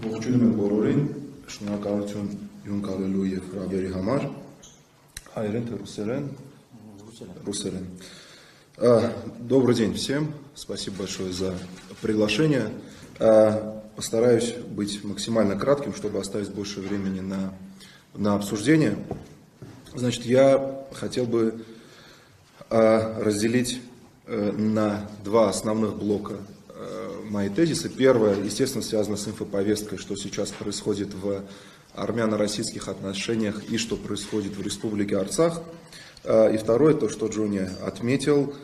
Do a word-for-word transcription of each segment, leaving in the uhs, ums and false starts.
Ողջունում եմ բոլորին, շնորհակալություն յուն կարելու եւ հրավերի համար, հայերեն թե ռուսերեն, русерен. Добрый день всем, спасибо большое за приглашение. Постараюсь быть максимально кратким, чтобы оставить больше времени на, на обсуждение. Значит, я хотел бы разделить на два основных блока мои тезисы. Первое, естественно, связано с инфоповесткой, что сейчас происходит в армяно-российских отношениях и что происходит в Республике Арцах. И второе, то, что Джуни отметил,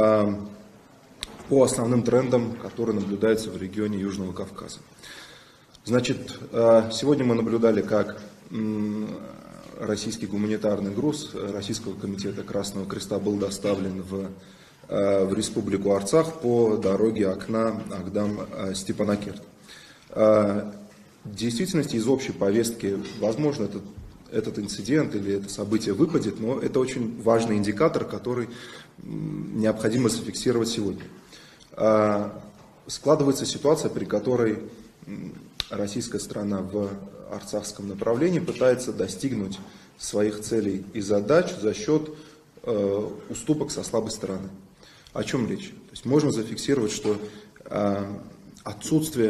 по основным трендам, которые наблюдаются в регионе Южного Кавказа. Значит, сегодня мы наблюдали, как российский гуманитарный груз Российского комитета Красного Креста был доставлен в, в Республику Арцах по дороге Акна, Агдам, Степанакерт. В действительности из общей повестки, возможно, этот, этот инцидент или это событие выпадет, но это очень важный индикатор, который необходимо зафиксировать сегодня. Складывается ситуация, при которой российская сторона в арцахском направлении пытается достигнуть своих целей и задач за счет э, уступок со слабой стороны. О чем речь? То есть можно зафиксировать, что э, отсутствие,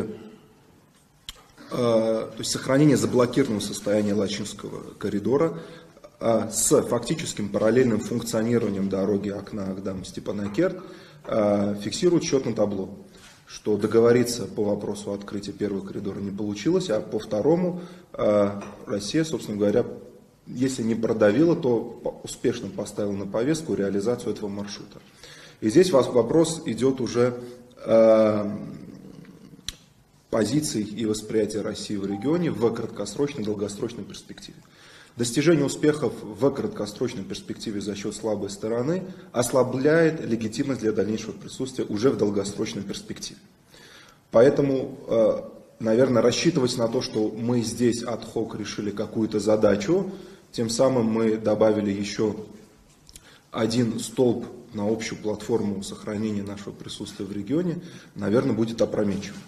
э, то есть сохранение заблокированного состояния Лачинского коридора э, с фактическим параллельным функционированием дороги Акна-Агдам-Степанакерт э, фиксирует счет на табло. Что договориться по вопросу открытия первого коридора не получилось, а по второму э, Россия, собственно говоря, если не продавила, то успешно поставила на повестку реализацию этого маршрута. И здесь вопрос идет уже э, позиций и восприятия России в регионе в краткосрочной и долгосрочной перспективе. Достижение успехов в краткосрочной перспективе за счет слабой стороны ослабляет легитимность для дальнейшего присутствия уже в долгосрочной перспективе. Поэтому, наверное, рассчитывать на то, что мы здесь ад-хок решили какую-то задачу, тем самым мы добавили еще один столб на общую платформу сохранения нашего присутствия в регионе, наверное, будет опрометчивым.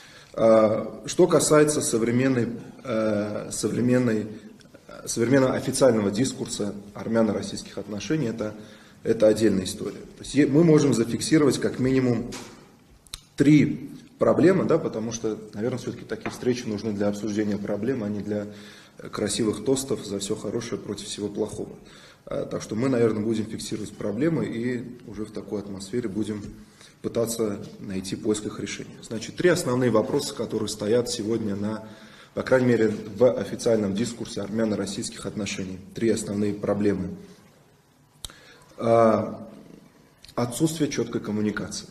Что касается современной, современной современного официального дискурса армяно-российских отношений, это, это отдельная история. То есть мы можем зафиксировать как минимум три проблемы, да, потому что, наверное, все-таки такие встречи нужны для обсуждения проблем, а не для красивых тостов за все хорошее против всего плохого. Так что мы, наверное, будем фиксировать проблемы и уже в такой атмосфере будем пытаться найти поиск их решения. Значит, три основные вопроса, которые стоят сегодня на по крайней мере, в официальном дискурсе армяно-российских отношений. Три основные проблемы. Отсутствие четкой коммуникации.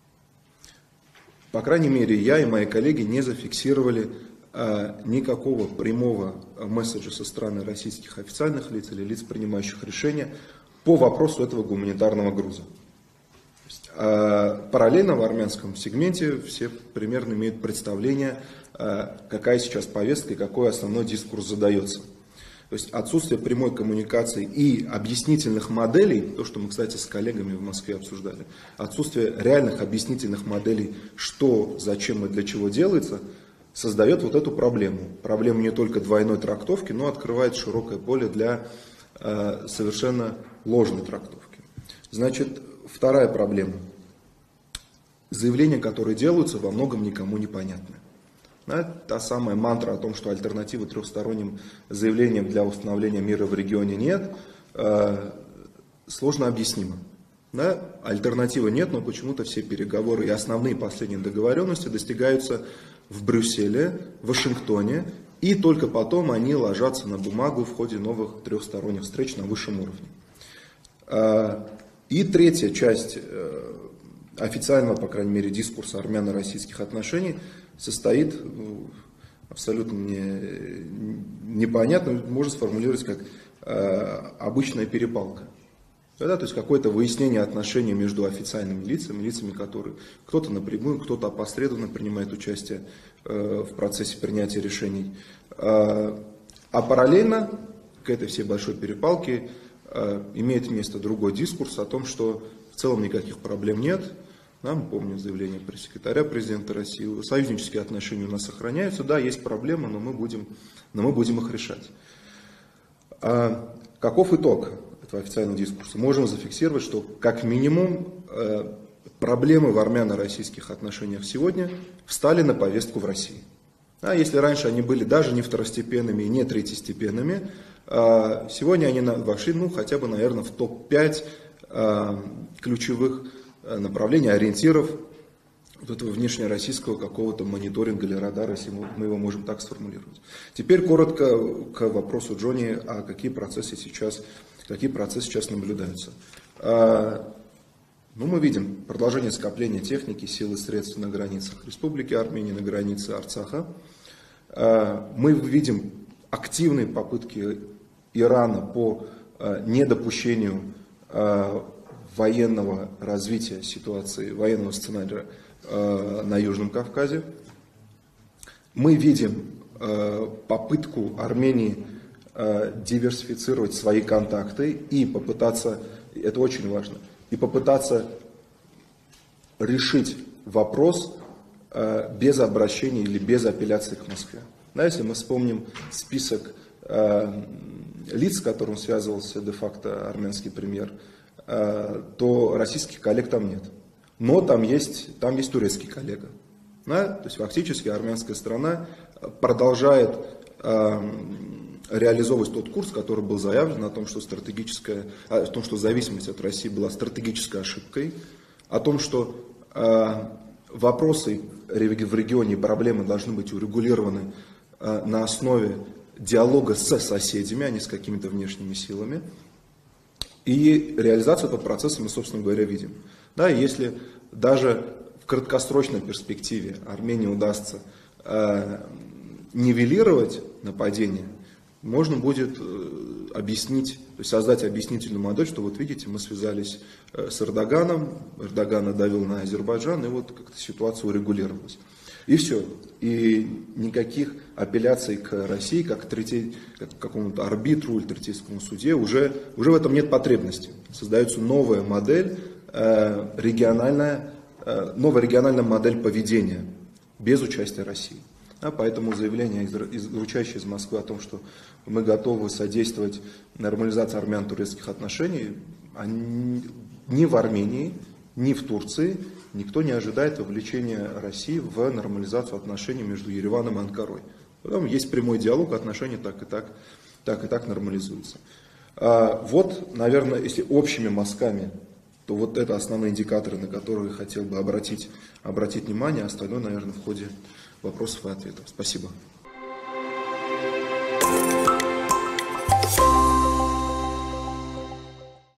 По крайней мере, я и мои коллеги не зафиксировали никакого прямого месседжа со стороны российских официальных лиц или лиц, принимающих решения по вопросу этого гуманитарного груза. Параллельно в армянском сегменте все примерно имеют представление, какая сейчас повестка и какой основной дискурс задается. То есть отсутствие прямой коммуникации и объяснительных моделей, то, что мы, кстати, с коллегами в Москве обсуждали, отсутствие реальных объяснительных моделей, что, зачем и для чего делается, создает вот эту проблему. Проблему не только двойной трактовки, но открывает широкое поле для э, совершенно ложной трактовки. Значит, вторая проблема. Заявления, которые делаются, во многом никому не понятны. Да, та самая мантра о том, что альтернативы трехсторонним заявлениям для установления мира в регионе нет, э, сложно объяснимо. Да, альтернативы нет, но почему-то все переговоры и основные последние договоренности достигаются в Брюсселе, в Вашингтоне, и только потом они ложатся на бумагу в ходе новых трехсторонних встреч на высшем уровне. Э, и третья часть э, официального, по крайней мере, дискурса армяно-российских отношений состоит ну, абсолютно не, непонятно, можно сформулировать как э, обычная перепалка. Да, то есть какое-то выяснение отношений между официальными лицами, лицами, которые кто-то напрямую, кто-то опосредованно принимает участие э, в процессе принятия решений. Э, а параллельно к этой всей большой перепалке э, имеет место другой дискурс о том, что в целом никаких проблем нет, Да, мы помним заявление пресс-секретаря президента России. Союзнические отношения у нас сохраняются. Да, есть проблемы, но мы будем, но мы будем их решать. А каков итог этого официального дискурса? Можем зафиксировать, что как минимум проблемы в армяно-российских отношениях сегодня встали на повестку в России. А если раньше они были даже не второстепенными и не третьестепенными, сегодня они вошли, ну, хотя бы, наверное, в топ пять ключевых направлений, ориентиров вот этого внешнероссийского какого-то мониторинга или радара, если мы его можем так сформулировать. Теперь коротко к вопросу Джонни, а какие процессы сейчас, какие процессы сейчас наблюдаются. Ну, мы видим продолжение скопления техники, сил и средств на границах Республики Армения, на границе Арцаха. Мы видим активные попытки Ирана по недопущению военного развития ситуации, военного сценария на Южном Кавказе. Мы видим попытку Армении диверсифицировать свои контакты и попытаться, это очень важно, и попытаться решить вопрос без обращения или без апелляции к Москве. Да, если мы вспомним список лиц, с которым связывался де-факто армянский премьер, то российских коллег там нет. Но там есть, там есть турецкий коллега. Да? То есть фактически армянская страна продолжает э, реализовывать тот курс, который был заявлен, о том, что стратегическая, о том, что зависимость от России была стратегической ошибкой, о том, что э, вопросы в регионе и проблемы должны быть урегулированы э, на основе диалога с соседями, а не с какими-то внешними силами. И реализацию этого процесса мы, собственно говоря, видим. Да, если даже в краткосрочной перспективе Армении удастся э, нивелировать нападение, можно будет э, объяснить, то есть создать объяснительную модель, что вот видите, мы связались э, с Эрдоганом, Эрдоган давил на Азербайджан, и вот как-то ситуация урегулировалась. И все. И никаких апелляций к России, как к, третей, как к какому-то арбитру или третейскому суде, уже, уже в этом нет потребности. Создается новая модель, э, региональная, э, новая региональная модель поведения без участия России. А поэтому заявление, звучащее из Москвы о том, что мы готовы содействовать нормализации армяно-турецких отношений, они, ни в Армении, ни в Турции никто не ожидает вовлечения России в нормализацию отношений между Ереваном и Анкарой. Потом есть прямой диалог, отношения так и так, так и так нормализуются. А вот, наверное, если общими мазками, то вот это основные индикаторы, на которые я хотел бы обратить, обратить внимание, остальное, наверное, в ходе вопросов и ответов. Спасибо.